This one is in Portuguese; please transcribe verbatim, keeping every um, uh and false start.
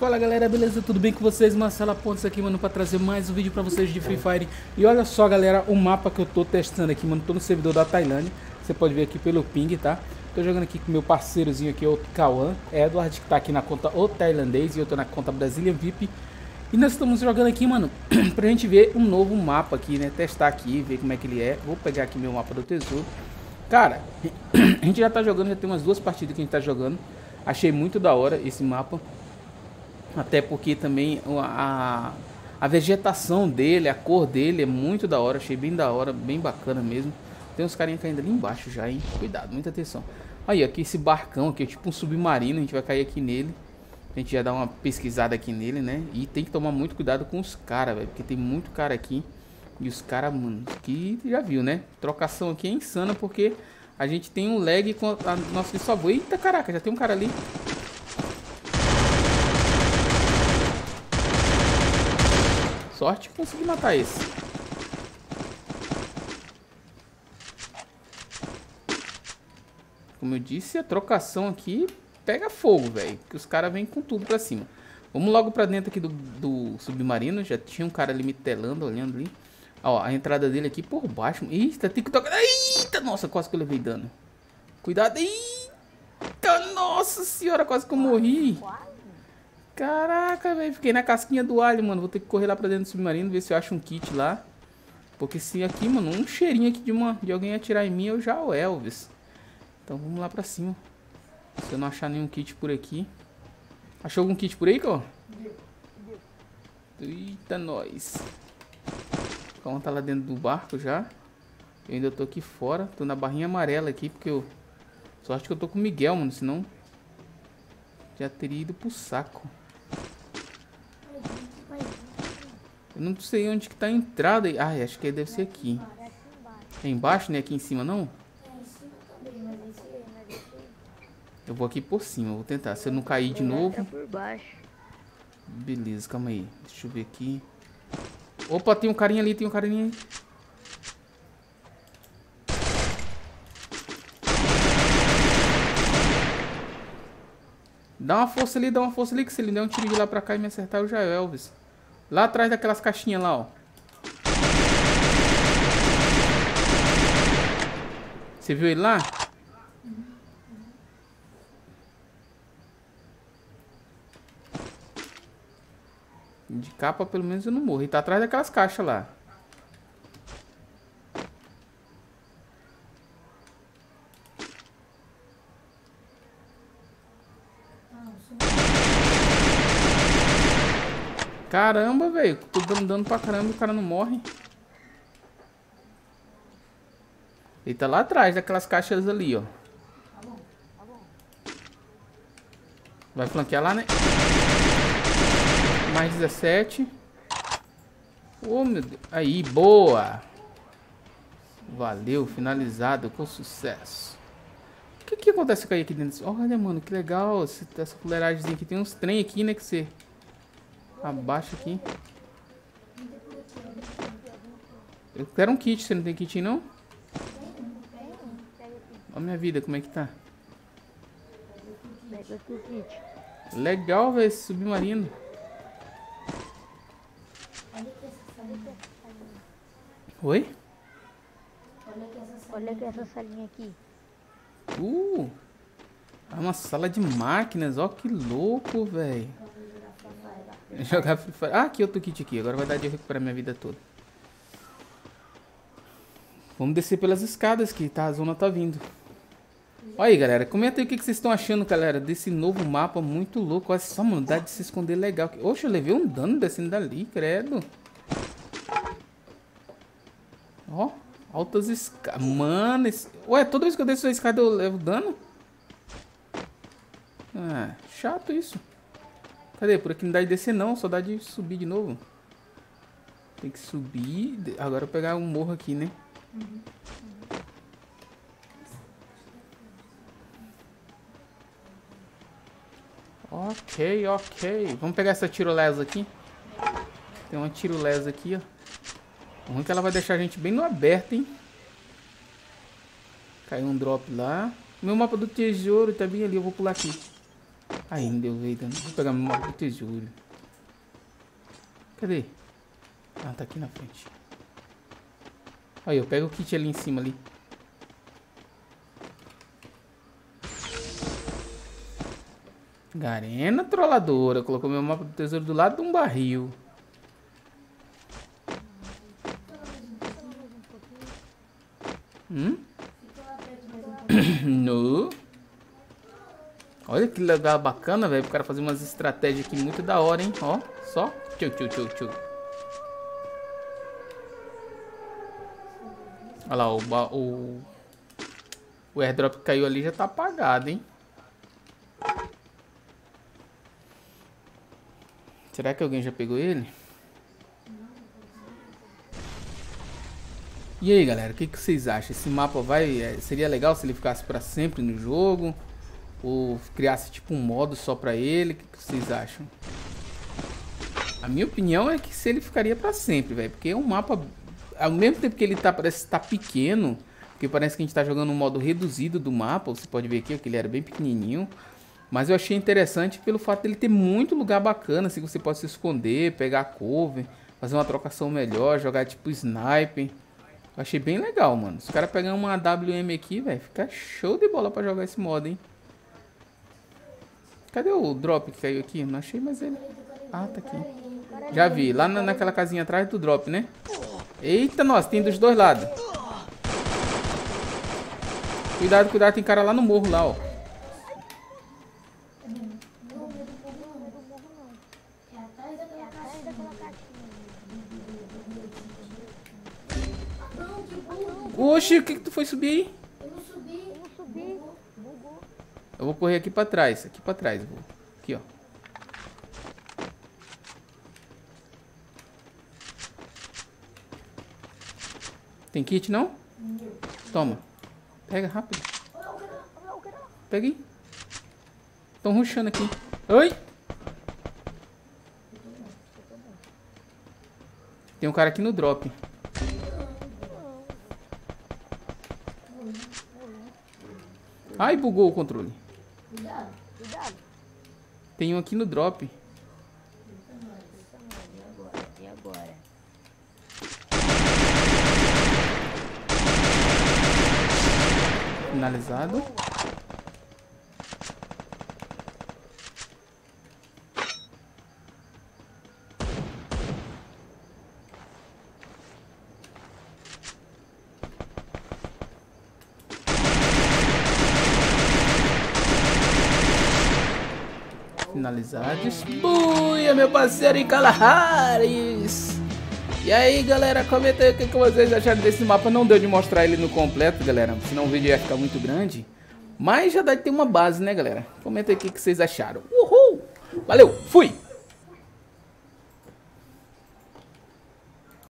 Fala galera, beleza? Tudo bem com vocês? Marcelo Pontes aqui, mano, pra trazer mais um vídeo pra vocês de Free Fire. E olha só galera, o mapa que eu tô testando aqui, mano, tô no servidor da Tailândia. Você pode ver aqui pelo ping, tá? Tô jogando aqui com meu parceirozinho aqui, o Cauã Edward, que tá aqui na conta o tailandês, e eu tô na conta Brazilian V I P. E nós estamos jogando aqui, mano, pra gente ver um novo mapa aqui, né? Testar aqui, ver como é que ele é. Vou pegar aqui meu mapa do tesouro. Cara, a gente já tá jogando, já tem umas duas partidas que a gente tá jogando. Achei muito da hora esse mapa. Até porque também a, a vegetação dele, a cor dele é muito da hora. Achei bem da hora, bem bacana mesmo. Tem uns carinhas caindo ali embaixo já, hein? Cuidado, muita atenção. Aí, aqui esse barcão aqui é tipo um submarino. A gente vai cair aqui nele. A gente já dá uma pesquisada aqui nele, né? E tem que tomar muito cuidado com os caras, velho. Porque tem muito cara aqui. E os caras, mano, que já viu, né? Trocação aqui é insana porque a gente tem um lag com a nossa desfavor. Eita, caraca, já tem um cara ali. Sorte que consegui matar esse. Como eu disse, a trocação aqui pega fogo, velho. Que os caras vêm com tudo pra cima. Vamos logo pra dentro aqui do, do submarino. Já tinha um cara ali me telando, olhando ali. Ó, a entrada dele aqui por baixo. Eita, tem que tocar. Eita, nossa, quase que eu levei dano. Cuidado. Eita, nossa senhora, quase que eu morri. Caraca, velho, fiquei na casquinha do alho, mano. Vou ter que correr lá pra dentro do submarino, ver se eu acho um kit lá. Porque se aqui, mano, um cheirinho aqui de, uma, de alguém atirar em mim, eu já o Elvis. Então vamos lá pra cima. Se eu não achar nenhum kit por aqui. Achou algum kit por aí, ó? Eita, nós. Calma, tá lá dentro do barco já. Eu ainda tô aqui fora. Tô na barrinha amarela aqui, porque eu... Sorte que eu tô com o Miguel, mano, senão... Já teria ido pro saco. Eu não sei onde que tá a entrada. Ai, acho que deve ser aqui. É embaixo, né? Aqui em cima, não? Eu vou aqui por cima, vou tentar. Se eu não cair de novo... Beleza, calma aí. Deixa eu ver aqui. Opa, tem um carinha ali, tem um carinha aí. Dá uma força ali, dá uma força ali, que se ele der um tiro de lá pra cá e me acertar, eu já é Elvis. Lá atrás daquelas caixinhas lá, ó. Você viu ele lá? De capa, pelo menos eu não morro. Ele tá atrás daquelas caixas lá. Caramba, velho. Tô dando dano pra caramba e o cara não morre. Ele tá lá atrás daquelas caixas ali, ó. Vai flanquear lá, né? Mais dezessete. Oh, meu Deus. Aí, boa. Valeu, finalizado com sucesso. O que que acontece com aqui dentro? Olha, mano, que legal. Essa fuleiragem aqui. Tem uns trem aqui, né, que você... Abaixa aqui. Eu quero um kit. Você não tem kit, não? Olha a minha vida, como é que tá? Legal, velho, esse submarino. Oi? Olha aqui essa salinha aqui. Uh! É uma sala de máquinas. Ó, que louco, velho. Jogar Free Fire. Ah, aqui outro kit aqui. Agora vai dar de eu recuperar minha vida toda. Vamos descer pelas escadas que tá, a zona tá vindo. Olha aí, galera. Comenta aí o que, que vocês estão achando, galera, desse novo mapa muito louco. Olha só, mano, dá de se esconder legal. Oxe, eu levei um dano descendo dali, credo. Ó, altas escadas. Mano, esse... Ué, toda vez que eu desço a escada eu levo dano? Ah, chato isso. Cadê? Por aqui não dá de descer não, só dá de subir de novo. Tem que subir. Agora eu vou pegar um morro aqui, né? Uhum. Ok, ok. Vamos pegar essa tirolesa aqui. Tem uma tirolesa aqui, ó. O ruim é que ela vai deixar a gente bem no aberto, hein? Caiu um drop lá. Meu mapa do tesouro tá bem ali, eu vou pular aqui. Aí, não deu veio dando. Vou pegar meu mapa do tesouro. Cadê? Ah, tá aqui na frente. Aí, eu pego o kit ali em cima ali. Garena trolladora. Colocou meu mapa do tesouro do lado de um barril. Hum? No. Olha que lugar bacana, velho. O cara fazer umas estratégias aqui muito da hora, hein? Ó, só. Tchau, tchau, tchau, tchau. Olha lá, o, o, o airdrop que caiu ali já tá apagado, hein? Será que alguém já pegou ele? E aí, galera, o que, que vocês acham? Esse mapa vai... É, seria legal se ele ficasse pra sempre no jogo? Ou criasse tipo um modo só pra ele? O que, que vocês acham? A minha opinião é que se ele ficaria pra sempre, velho. Porque é um mapa... Ao mesmo tempo que ele tá, parece estar tá pequeno, porque parece que a gente tá jogando um modo reduzido do mapa. Você pode ver aqui que ele era bem pequenininho. Mas eu achei interessante pelo fato dele ter muito lugar bacana, assim, que você pode se esconder, pegar cover, fazer uma trocação melhor, jogar tipo sniper. Eu achei bem legal, mano. Se o cara pegar uma A W M aqui, velho, fica show de bola pra jogar esse modo, hein. Cadê o drop que caiu aqui? Não achei mais ele. Ah, tá aqui. Já vi, lá na, naquela casinha atrás do drop, né? Eita, nossa, tem dos dois lados. Cuidado, cuidado, tem cara lá no morro, lá, ó. Oxi, o que que tu foi subir aí? Eu não subi. Eu não subi. Bugou. Eu vou correr aqui pra trás, aqui pra trás. Vou. Aqui, ó. Tem kit, não? Toma. Pega rápido. Pega aí. Estão rushando aqui. Oi! Tem um cara aqui no drop. Ai, bugou o controle. Cuidado. Cuidado. Tem um aqui no drop. E agora? E agora? Finalizado. Finalizados. Buia, meu parceiro em Calahares. E aí, galera, comenta aí o que, que vocês acharam desse mapa. Não deu de mostrar ele no completo, galera, senão o vídeo ia ficar muito grande. Mas já dá de ter uma base, né, galera? Comenta aí o que, que vocês acharam. Uhul! Valeu, fui!